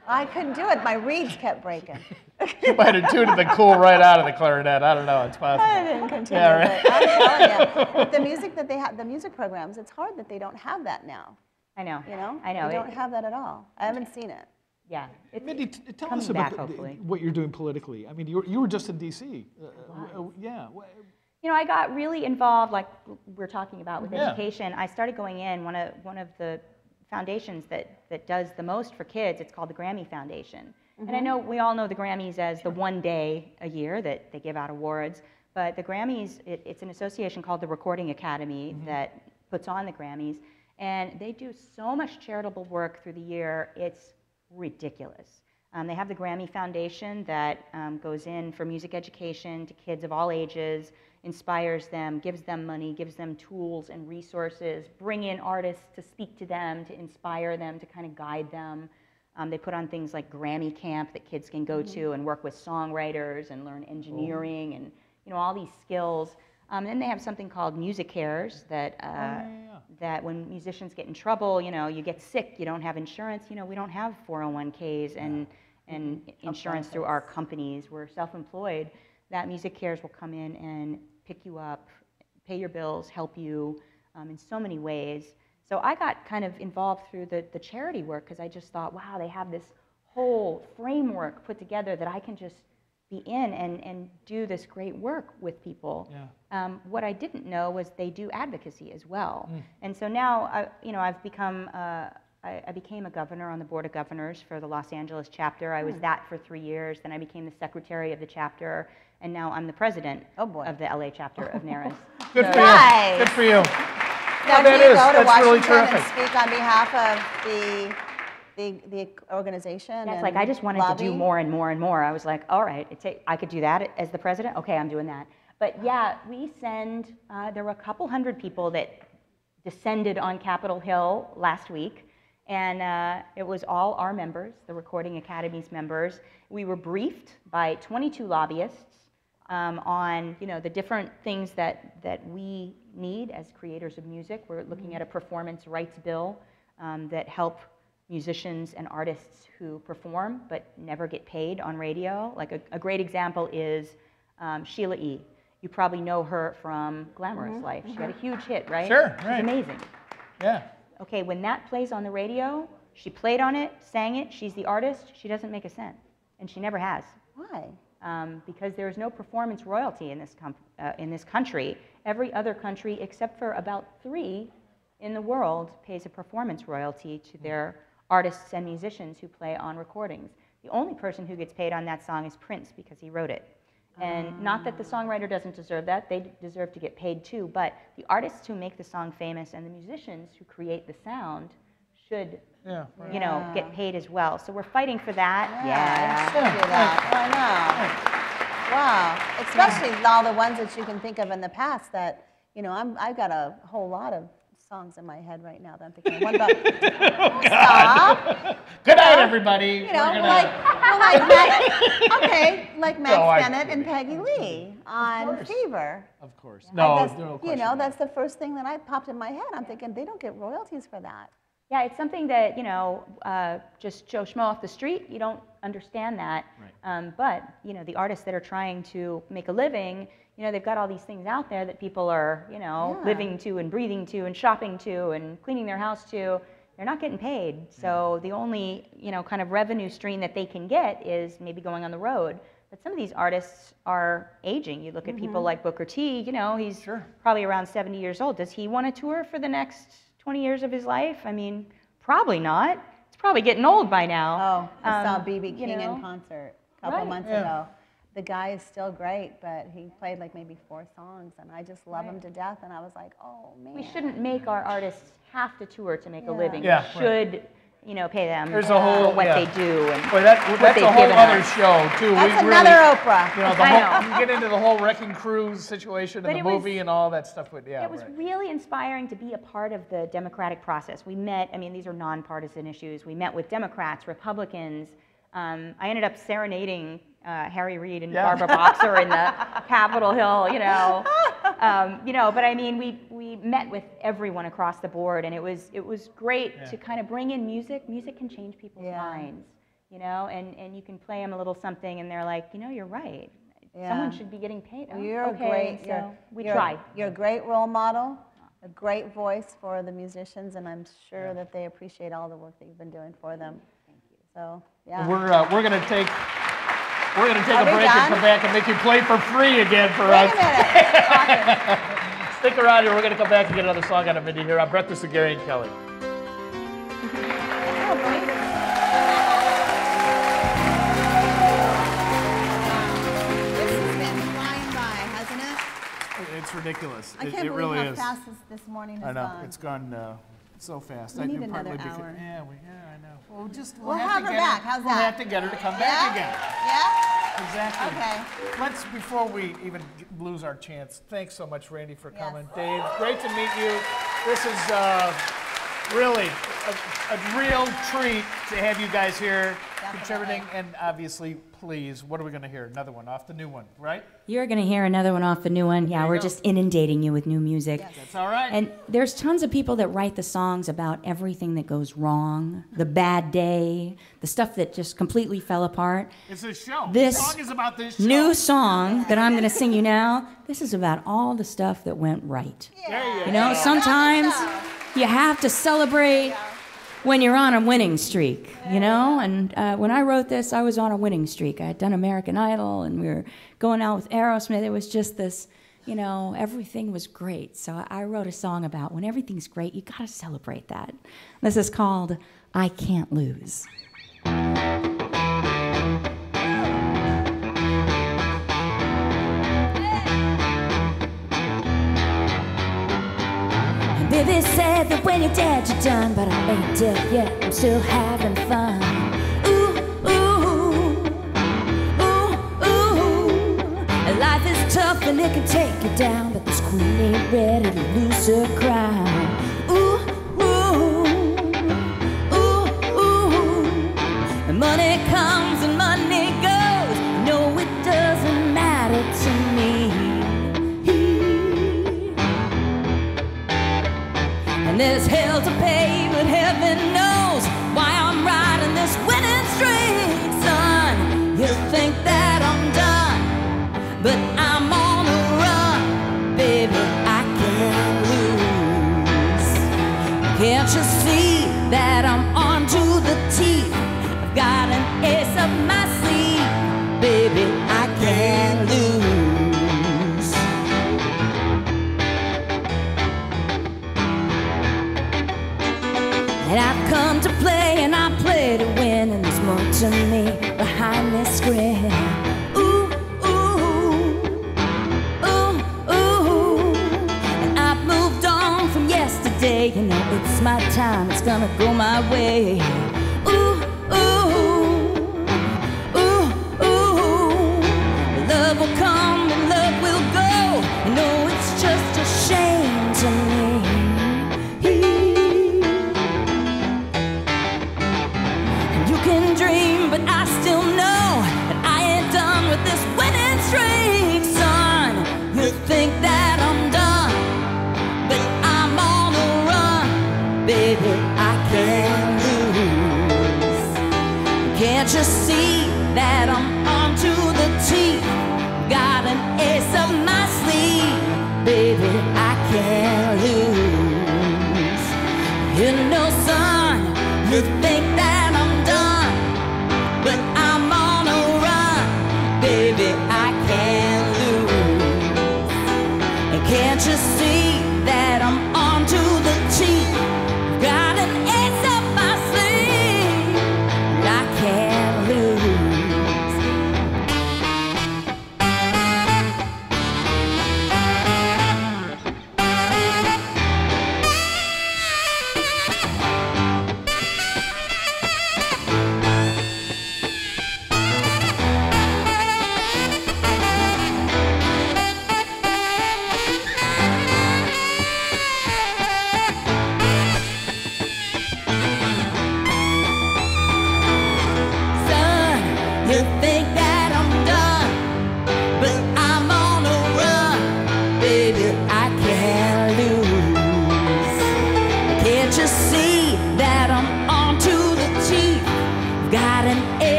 Speaker 3: I couldn't do it. My reeds kept breaking.
Speaker 2: You might have tuned the cool right out of the clarinet. I don't know. It's possible.
Speaker 3: I didn't continue.
Speaker 2: Yeah, right.
Speaker 3: But I'm telling you, with the music that they have, the music programs, it's hard that they don't have that now.
Speaker 4: I know.
Speaker 3: You know?
Speaker 4: I know.
Speaker 3: They don't
Speaker 4: It-
Speaker 3: have that at all. I haven't seen it.
Speaker 4: Yeah. It's,
Speaker 2: Mindy,
Speaker 4: it's
Speaker 2: t- tell
Speaker 4: coming
Speaker 2: us about
Speaker 4: back,
Speaker 2: the- the-
Speaker 4: hopefully.
Speaker 2: what you're doing politically. I mean, you were, you were just in D C. Uh, uh, yeah.
Speaker 4: You know, I got really involved, like we're talking about with
Speaker 2: Yeah.
Speaker 4: education. I started going in, one of, one of the foundations that, that does the most for kids, it's called the Grammy Foundation. And I know we all know the Grammys as the one day a year that they give out awards, but the Grammys, it, it's an association called the Recording Academy that puts on the Grammys, and they do so much charitable work through the year, it's ridiculous. Um, they have the Grammy Foundation that um, goes in for music education to kids of all ages, inspires them, gives them money, gives them tools and resources, bring in artists to speak to them, to inspire them, to kind of guide them. Um, they put on things like Grammy Camp that kids can go to and work with songwriters and learn engineering and you know all these skills. Um, and then they have something called Music Cares that uh,
Speaker 2: Oh, yeah, yeah.
Speaker 4: that when musicians get in trouble, you know, you get sick, you don't have insurance. You know, we don't have four oh one Ks and and insurance through our companies. We're self-employed. That Music Cares will come in and pick you up, pay your bills, help you um, in so many ways. So I got kind of involved through the, the charity work because I just thought, wow, they have this whole framework put together that I can just be in and, and do this great work with people.
Speaker 2: Yeah.
Speaker 4: Um, what I didn't know was they do advocacy as well. Mm. And so now, I, you know, I've become, uh, I, I became a governor on the Board of Governors for the Los Angeles chapter. I was
Speaker 3: Mm.
Speaker 4: that for three years. Then I became the secretary of the chapter. And now I'm the president
Speaker 3: Oh, boy.
Speaker 4: of the L A chapter of NARAS.
Speaker 2: Good
Speaker 4: So-
Speaker 2: for
Speaker 3: Nice.
Speaker 2: you. Good for you.
Speaker 3: Now,
Speaker 2: that
Speaker 3: do you
Speaker 2: is-
Speaker 3: go to
Speaker 2: that's really
Speaker 3: Washington and
Speaker 2: terrific.
Speaker 3: speak on behalf of the the, the organization?
Speaker 4: That's
Speaker 3: and
Speaker 4: like, I just wanted
Speaker 3: lobby?
Speaker 4: to do more and more and more. I was like, all right, it take, I could do that as the president? Okay, I'm doing that. But yeah, we send, uh, there were a couple hundred people that descended on Capitol Hill last week. And uh, it was all our members, the Recording Academy's members. We were briefed by twenty-two lobbyists um, on, you know, the different things that, that we need as creators of music. We're looking at a performance rights bill um, that help musicians and artists who perform but never get paid on radio. Like a, a great example is um, Sheila E. You probably know her from Glamorous
Speaker 3: Mm-hmm.
Speaker 4: Life. She had a huge hit, right?
Speaker 2: Sure,
Speaker 4: She's
Speaker 2: right.
Speaker 4: amazing.
Speaker 2: Yeah.
Speaker 4: Okay, when that plays on the radio, she played on it, sang it, she's the artist, she doesn't make a cent. And she never has.
Speaker 3: Why?
Speaker 4: Um, because there is no performance royalty in this, com uh, in this country. Every other country, except for about three in the world, pays a performance royalty to their artists and musicians who play on recordings. The only person who gets paid on that song is Prince because he wrote it. And not that the songwriter doesn't deserve that, they deserve to get paid too, but the artists who make the song famous and the musicians who create the sound should,
Speaker 2: Yeah. Right.
Speaker 4: you know,
Speaker 3: Yeah.
Speaker 4: get paid as well. So we're fighting for that.
Speaker 3: Yeah, I should do that. I know. Wow. Especially all the ones that you can think of in the past that, you know, I'm, I've got a whole lot of songs in my head right now that I'm thinking of. One about Stop.
Speaker 2: Good night, everybody.
Speaker 3: You know,
Speaker 2: We're gonna-
Speaker 3: like, well, like Max, okay, like Max
Speaker 2: No, I-
Speaker 3: Bennett and Peggy Lee on
Speaker 2: course.
Speaker 3: Fever.
Speaker 2: Of course.
Speaker 3: I
Speaker 2: No,
Speaker 3: guess,
Speaker 2: no
Speaker 3: you
Speaker 2: question.
Speaker 3: know, that's the first thing that I popped in my head. I'm thinking they don't get royalties for that.
Speaker 4: Yeah, it's something that, you know, uh, just Joe Schmo off the street, you don't understand that.
Speaker 2: Right.
Speaker 4: Um, but, you know, the artists that are trying to make a living, you know, they've got all these things out there that people are, you know,
Speaker 3: Yeah.
Speaker 4: living to and breathing to and shopping to and cleaning their house to. They're not getting paid. So the only, you know, kind of revenue stream that they can get is maybe going on the road. But some of these artists are aging. You look at people like Booker T, you know, he's
Speaker 2: Sure.
Speaker 4: probably around seventy years old. Does he want to tour for the next twenty years of his life? I mean, probably not. It's probably getting old by now.
Speaker 3: Oh, I saw
Speaker 4: Um,
Speaker 3: B B
Speaker 4: you
Speaker 3: King
Speaker 4: know?
Speaker 3: in concert a couple
Speaker 4: Right.
Speaker 3: months
Speaker 2: Yeah.
Speaker 3: ago. The guy is still great, but he played like maybe four songs, and I just love him to death. And I was like, oh man.
Speaker 4: We shouldn't make our artists have to tour to make a
Speaker 3: Yeah.
Speaker 4: living.
Speaker 2: Yeah,
Speaker 4: We should, you know, pay them
Speaker 2: There's a whole-
Speaker 4: for what
Speaker 2: yeah.
Speaker 4: they do and
Speaker 2: Boy, that,
Speaker 4: what
Speaker 2: that's
Speaker 4: they've
Speaker 2: a whole
Speaker 4: given
Speaker 2: other
Speaker 4: us.
Speaker 2: show, too.
Speaker 3: That's
Speaker 2: we
Speaker 3: another
Speaker 2: really,
Speaker 3: Oprah.
Speaker 2: You know, the
Speaker 4: I
Speaker 2: whole,
Speaker 4: know.
Speaker 2: you get into the whole Wrecking Crew situation
Speaker 4: But
Speaker 2: and
Speaker 4: it
Speaker 2: the
Speaker 4: was-
Speaker 2: movie and all that stuff. But yeah,
Speaker 4: It was
Speaker 2: right.
Speaker 4: really inspiring to be a part of the democratic process. We met, I mean, these are nonpartisan issues. We met with Democrats, Republicans. Um, I ended up serenading uh, Harry Reid and
Speaker 2: Yeah.
Speaker 4: Barbara Boxer in the Capitol Hill, you know. Um, you know, but I mean, we, we met with everyone across the board, and it was, it was great
Speaker 2: Yeah.
Speaker 4: to kind of bring in music. Music can change people's
Speaker 3: Yeah.
Speaker 4: minds. you know, and, and you can play them a little something and they're like, you know, you're right.
Speaker 3: Yeah.
Speaker 4: Someone should be getting paid.
Speaker 3: Well,
Speaker 4: Oh,
Speaker 3: you're
Speaker 4: okay,
Speaker 3: a great,
Speaker 4: so
Speaker 3: you're,
Speaker 4: we
Speaker 3: you're,
Speaker 4: try.
Speaker 3: You're a great role model, a great voice for the musicians, and I'm sure yeah. that they appreciate all the work that you've been doing for them. Thank you. So, yeah.
Speaker 2: We're, uh, we're going to take... We're going to take
Speaker 3: Are
Speaker 2: a break
Speaker 3: done?
Speaker 2: and come back and make you play for free again for
Speaker 3: Wait
Speaker 2: us.
Speaker 3: a minute. Awesome.
Speaker 2: Stick around here. We're going to come back and get another song out of Mindi here on Breakfast with Gary and Kelly.
Speaker 3: This has been flying by, hasn't it?
Speaker 2: It's ridiculous.
Speaker 3: I
Speaker 2: It,
Speaker 3: can't
Speaker 2: it
Speaker 3: believe
Speaker 2: really
Speaker 3: how
Speaker 2: is.
Speaker 3: fast this, this morning has
Speaker 2: I know.
Speaker 3: gone.
Speaker 2: It's gone uh, so fast.
Speaker 3: We
Speaker 2: I
Speaker 3: need
Speaker 2: think partly
Speaker 3: another
Speaker 2: because-
Speaker 3: hour.
Speaker 2: Yeah, we, yeah, I know. We'll just we'll,
Speaker 3: We'll
Speaker 2: have,
Speaker 3: have
Speaker 2: to
Speaker 3: her
Speaker 2: get
Speaker 3: back.
Speaker 2: her.
Speaker 3: How's
Speaker 2: we'll
Speaker 3: that?
Speaker 2: have to get her to come
Speaker 3: Yeah?
Speaker 2: back again.
Speaker 3: Yeah?
Speaker 2: Exactly.
Speaker 3: Okay.
Speaker 2: Let's, before we even lose our chance, thanks so much, Randy, for
Speaker 3: Yes.
Speaker 2: coming. Dave, great to meet you. This is uh, really a, a real treat to have you guys here contributing. And obviously, please, what are we going to hear? Another one off the new one, right?
Speaker 5: You're going to hear another one off the new one. Yeah,
Speaker 2: you
Speaker 5: we're
Speaker 2: go.
Speaker 5: just inundating you with new music.
Speaker 3: Yes.
Speaker 2: That's all right.
Speaker 5: And there's tons of people that write the songs about everything that goes wrong, the bad day, the stuff that just completely fell apart.
Speaker 2: It's a show.
Speaker 5: This
Speaker 2: the song is about this show.
Speaker 5: new song that I'm going to sing you now, this is about all the stuff that went right.
Speaker 2: There you
Speaker 5: You know,
Speaker 2: go.
Speaker 5: sometimes you have to celebrate when you're on a winning streak, you know? And uh, when I wrote this, I was on a winning streak. I had done American Idol, and we were going out with Aerosmith. It was just this, you know, everything was great. So I wrote a song about when everything's great, you gotta celebrate that. This is called I Can't Lose. Baby said that when you're dead, you're done, but I ain't dead yet. I'm still having fun. Ooh, ooh, ooh, ooh. Life is tough and it can take you down, but this queen ain't ready to lose her crown. Ooh, ooh, ooh, ooh. And money comes and money goes. No, it doesn't matter to me. And there's hell to pay, but heaven knows why I'm riding this winning streak, son. You think that I'm done, but I'm on a run, baby, I can't lose. Can't you see that I'm on to the teeth? I've got an ace up my sleeve, baby, I can't lose. And I've come to play, and I play to win, and there's more to me behind this grin. Ooh, ooh, ooh, ooh. And I've moved on from yesterday. You know it's my time, it's gonna go my way. Ooh, ooh, ooh, ooh. Love will come and love will go. You know it's just a shame to me. Can dream, but I still know that I ain't done with this winning streak, son. You think that I'm done, but I'm on a run, baby, I can't lose. Can't you see that I'm on to the teeth? Got an ace up my sleeve, baby, I can't lose. You know, son, you think that I'm done, but I'm on a run, baby, I can't lose. And can't you see that I'm on to the teeth? Got an ace up my sleeve, and I can't lose.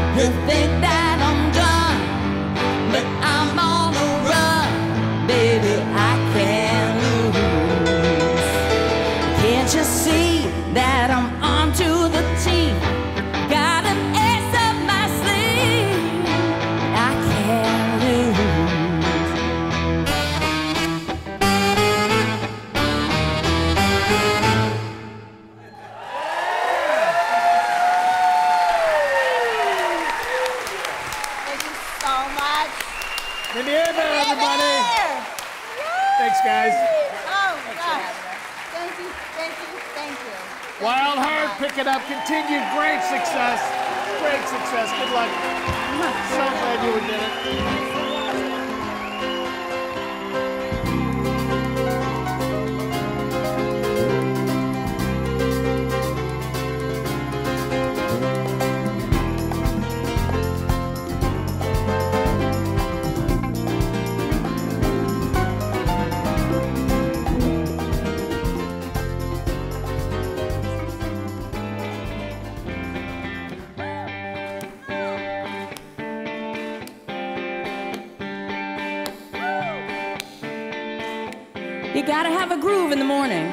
Speaker 6: You think that I'm done, but I'm on the run, baby, I can't lose. Can't you see that I'm onto the team? Got an ace up my sleeve, I can't lose.
Speaker 3: Thank you so much.
Speaker 2: Mindi Abair, everybody.
Speaker 3: There.
Speaker 2: Thanks, guys.
Speaker 3: Oh, gosh. Thank you, thank you, thank you. Thank
Speaker 2: Wild
Speaker 3: you so
Speaker 2: Heart,
Speaker 3: much.
Speaker 2: pick it up, continued great success. Great success. Good luck. So glad you did it.
Speaker 5: You gotta have a groove in the morning.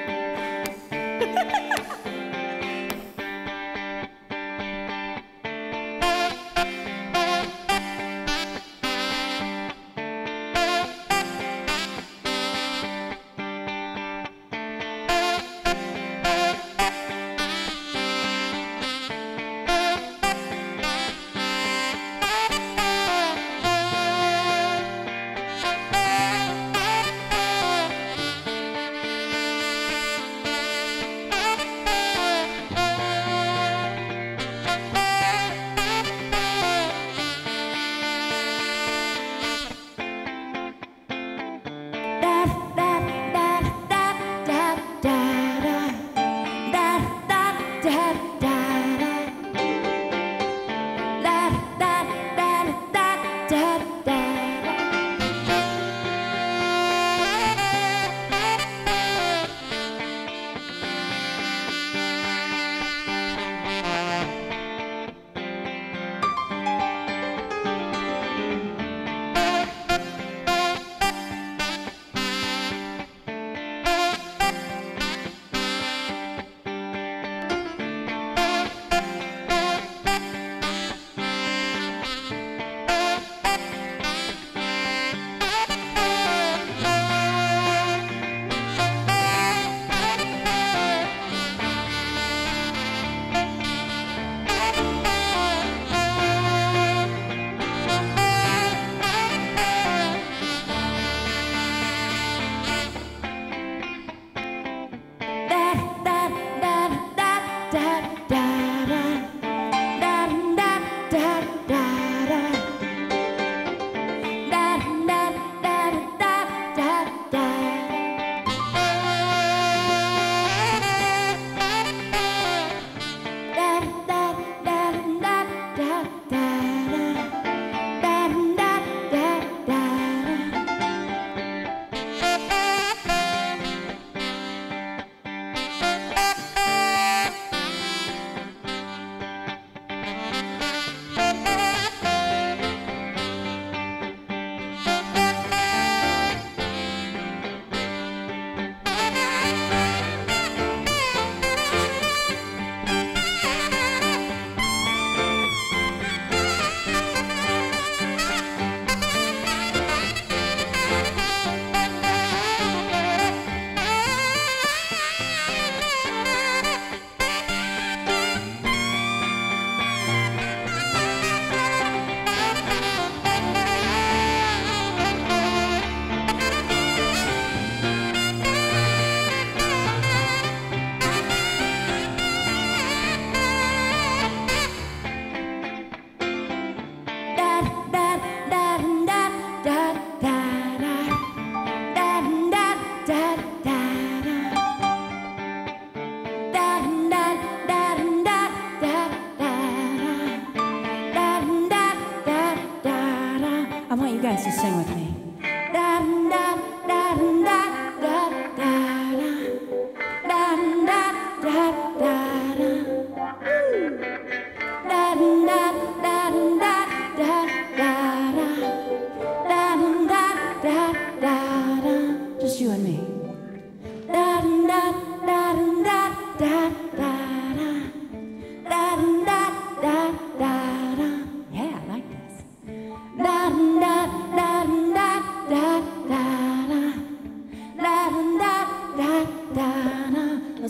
Speaker 5: guys to sing with me. Da da da da da da da da da da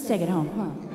Speaker 5: take it home. Come on.